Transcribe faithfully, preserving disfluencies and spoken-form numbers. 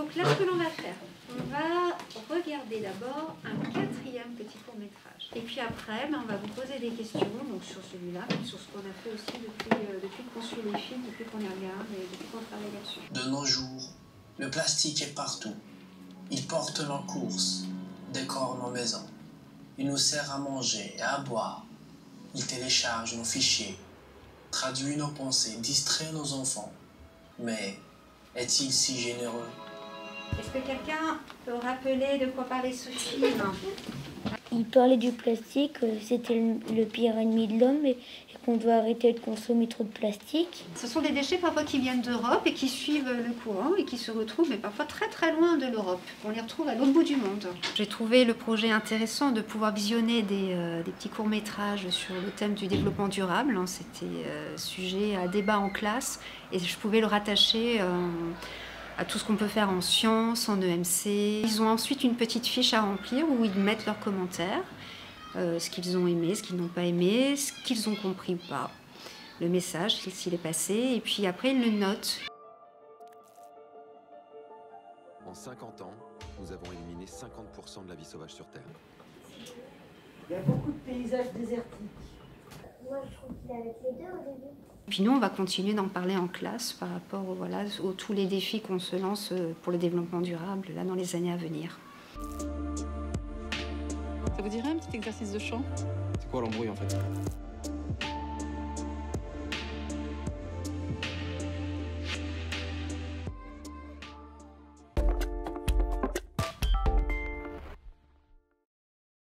Donc là, ce que l'on va faire, on va regarder d'abord un quatrième petit court-métrage. Et puis après, ben, on va vous poser des questions donc sur celui-là, mais sur ce qu'on a fait aussi depuis, euh, depuis qu'on suit les films, depuis qu'on les regarde et depuis qu'on travaille là-dessus. De nos jours, le plastique est partout. Il porte nos courses, décore nos maisons. Il nous sert à manger et à boire. Il télécharge nos fichiers, traduit nos pensées, distrait nos enfants. Mais est-il si généreux? Est-ce que quelqu'un peut rappeler de quoi parlait ce film? Il parlait du plastique, c'était le, le pire ennemi de l'homme et, et qu'on doit arrêter de consommer trop de plastique. Ce sont des déchets parfois qui viennent d'Europe et qui suivent le courant et qui se retrouvent mais parfois très très loin de l'Europe. On les retrouve à l'autre bout du monde. J'ai trouvé le projet intéressant de pouvoir visionner des, euh, des petits courts-métrages sur le thème du développement durable. C'était euh, sujet à débat en classe et je pouvais le rattacher euh, à tout ce qu'on peut faire en sciences, en E M C. Ils ont ensuite une petite fiche à remplir où ils mettent leurs commentaires, euh, ce qu'ils ont aimé, ce qu'ils n'ont pas aimé, ce qu'ils ont compris ou pas, le message, s'il est passé, et puis après ils le notent. En cinquante ans, nous avons éliminé cinquante pour cent de la vie sauvage sur Terre. Il y a beaucoup de paysages désertiques. Moi, je trouve qu'il avait fait deux au début. Puis nous, on va continuer d'en parler en classe par rapport voilà, aux tous les défis qu'on se lance pour le développement durable là, dans les années à venir. Ça vous dirait un petit exercice de chant? C'est quoi l'embrouille en fait?